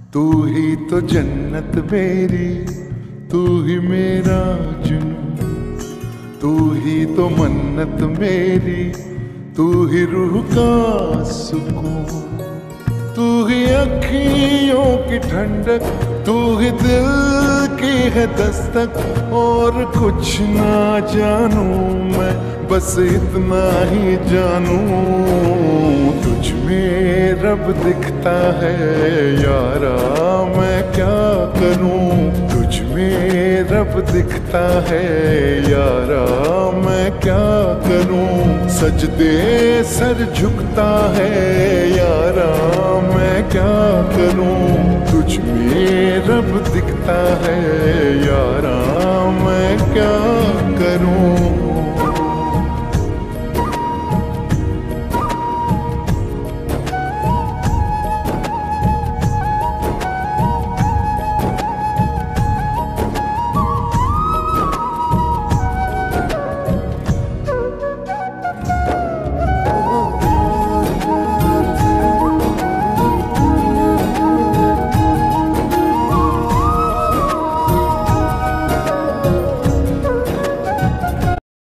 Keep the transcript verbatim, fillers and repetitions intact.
तू ही तो जन्नत मेरी, तू ही मेरा जुनून, तू ही तो मन्नत मेरी, तू ही रूह का सुकून, तू ही अखियों की ठंडक, तू ही दिल की है दस्तक। और कुछ ना जानू मैं, बस इतना ही जानू, तुझ में रब दिखता है यारा, मैं क्या करूं। तुझ में रब दिखता है यारा, मैं क्या करूं। सजदे सर झुकता है यारा, मैं क्या करूं। तुझ में रब दिखता है यारा, मैं क्या